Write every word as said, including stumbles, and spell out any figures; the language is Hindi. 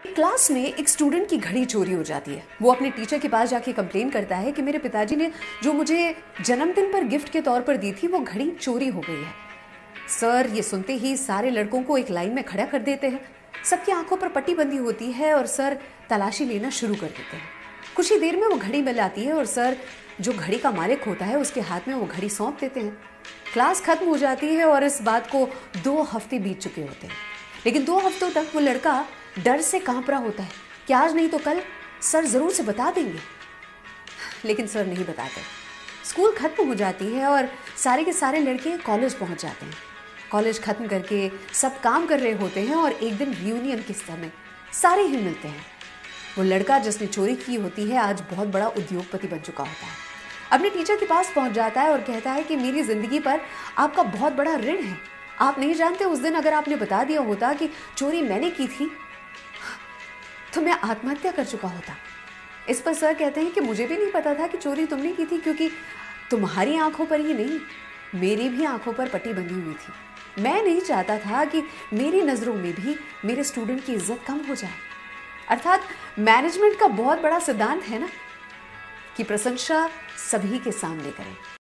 क्लास में एक स्टूडेंट की घड़ी चोरी हो जाती है। वो अपने टीचर के पास जाके कंप्लेन करता है कि मेरे पिताजी ने जो मुझे जन्मदिन पर गिफ्ट के तौर पर दी थी वो घड़ी चोरी हो गई है। सर ये सुनते ही सारे लड़कों को एक लाइन में खड़ा कर देते हैं। सबकी आंखों पर पट्टी बंधी होती है और सर तलाशी लेना शुरू कर देते हैं। कुछ ही देर में वो घड़ी मिल आती है और सर जो घड़ी का मालिक होता है उसके हाथ में वो घड़ी सौंप देते हैं। क्लास खत्म हो जाती है और इस बात को दो हफ्ते बीत चुके होते हैं, लेकिन दो हफ्तों तक वो लड़का डर से कांप रहा होता है कि आज नहीं तो कल सर जरूर से बता देंगे, लेकिन सर नहीं बताते। स्कूल खत्म हो जाती है और सारे के सारे लड़के कॉलेज पहुंच जाते हैं। कॉलेज खत्म करके सब काम कर रहे होते हैं और एक दिन रियूनियन के समय सारे ही मिलते हैं। वो लड़का जिसने चोरी की होती है आज बहुत बड़ा उद्योगपति बन चुका होता है। अपने टीचर के पास पहुंच जाता है और कहता है कि मेरी जिंदगी पर आपका बहुत बड़ा ऋण है। आप नहीं जानते, उस दिन अगर आपने बता दिया होता कि चोरी मैंने की थी तो मैं आत्महत्या कर चुका होता। इस पर सर कहते हैं कि मुझे भी नहीं पता था कि चोरी तुमने की थी, क्योंकि तुम्हारी आंखों पर ही नहीं मेरी भी आंखों पर पट्टी बंधी हुई थी। मैं नहीं चाहता था कि मेरी नज़रों में भी मेरे स्टूडेंट की इज्जत कम हो जाए। अर्थात मैनेजमेंट का बहुत बड़ा सिद्धांत है ना कि प्रशंसा सभी के सामने करें।